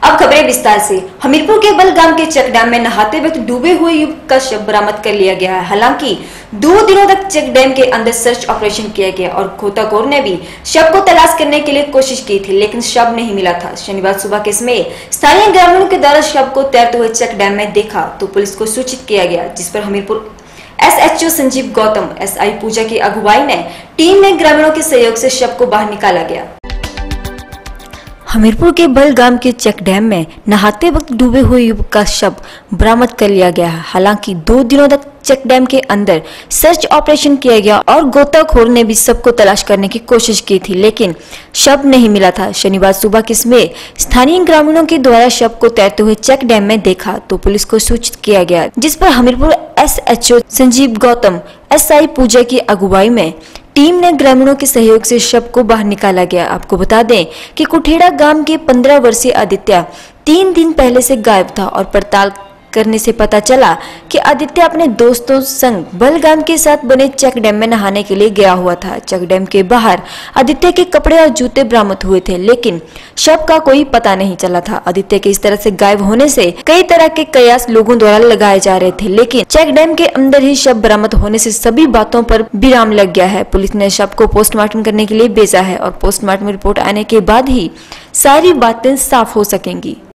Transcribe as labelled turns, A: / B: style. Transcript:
A: अब खबरें विस्तार से। हमीरपुर के बलगाम के चेक डैम में नहाते वक्त डूबे हुए युवक का शव बरामद कर लिया गया है। हालांकि 2 दिनों तक चेक डैम के अंदर सर्च ऑपरेशन किया गया और गोताखोर ने भी शव को तलाश करने के लिए कोशिश की थी, लेकिन शव नहीं मिला था। शनिवार सुबह के समय स्थानीय ग्रामीणों के द्वारा शव को तैरते हुए चेक डैम में देखा तो पुलिस को सूचित किया गया, जिस पर हमीरपुर SHO संजीव गौतम, SI पूजा की अगुवाई ने टीम में ग्रामीणों के सहयोग से शव को बाहर निकाला गया। हमीरपुर के बलगाम के चेक डैम में नहाते वक्त डूबे हुए युवक का शव बरामद कर लिया गया है। हालांकि 2 दिनों तक चेक डैम के अंदर सर्च ऑपरेशन किया गया और गोताखोर ने भी शव को तलाश करने की कोशिश की थी, लेकिन शव नहीं मिला था। शनिवार सुबह के समय स्थानीय ग्रामीणों के द्वारा शव को तैरते हुए चेक डैम में देखा तो पुलिस को सूचित किया गया, जिस पर हमीरपुर SHO संजीव गौतम, SI पूजा की अगुवाई में टीम ने ग्रामीणों के सहयोग से शव को बाहर निकाला गया। आपको बता दें कि कुठेड़ा गांव के 15 वर्षीय आदित्य 3 दिन पहले से गायब था और पड़ताल करने से पता चला कि आदित्य अपने दोस्तों संग बलगाम के साथ बने चेक डैम में नहाने के लिए गया हुआ था। चेक डैम के बाहर आदित्य के कपड़े और जूते बरामद हुए थे, लेकिन शव का कोई पता नहीं चला था। आदित्य के इस तरह से गायब होने से कई तरह के कयास लोगों द्वारा लगाए जा रहे थे, लेकिन चेक डैम के अंदर ही शव बरामद होने से सभी बातों पर विराम लग गया है। पुलिस ने शव को पोस्टमार्टम करने के लिए भेजा है और पोस्टमार्टम रिपोर्ट आने के बाद ही सारी बातें साफ हो सकेंगी।